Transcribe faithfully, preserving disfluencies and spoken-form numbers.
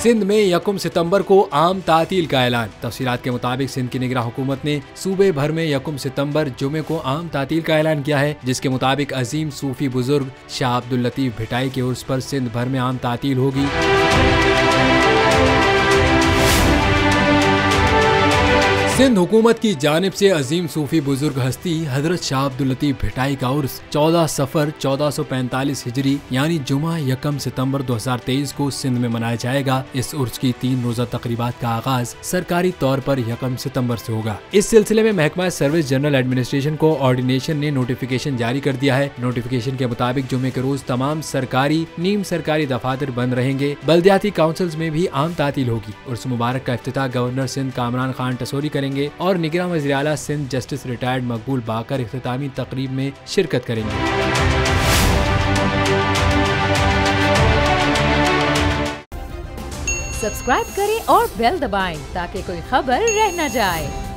सिंध में यकम सितंबर को आम तातील का ऐलान। तफसीलात के मुताबिक सिंध की निगरान हुकूमत ने सूबे भर में यकम सितंबर जुमे को आम तातील का ऐलान किया है, जिसके मुताबिक अजीम सूफी बुजुर्ग शाह अब्दुल लतीफ भिटाई के उर्स पर सिंध भर में आम तातील होगी। सिंध हुकूमत की जानिब से अजीम सूफी बुजुर्ग हस्ती हजरत शाह अब्दुल लतीफ भिटाई का उर्स चौदह सफर चौदह सौ पैंतालीस हिजरी यानी जुमा यकम सितंबर दो हजार तेईस को सिंध में मनाया जाएगा। इस उर्स की तीन रोजा तकरीबात का आगाज सरकारी तौर पर यकम सितंबर से होगा। इस सिलसिले में महकमा service general administration coordination ने नोटिफिकेशन जारी कर दिया है। नोटिफिकेशन के मुताबिक जुमे के रोज तमाम सरकारी नीम सरकारी दफातर बंद रहेंगे। बल्दियाती काउंसिल्स में भी आम तातील होगी। उर्स मुबारक का इफ्तिताह गवर्नर सिंध कामरान खान टसोरी करेंगे और निगरान वज़ीर आला सिंध जस्टिस रिटायर्ड मकबूल बाकर इख्तितामी तकरीब में शिरकत करेंगे। सब्सक्राइब करें और बेल दबाएं ताकि कोई खबर रह न जाए।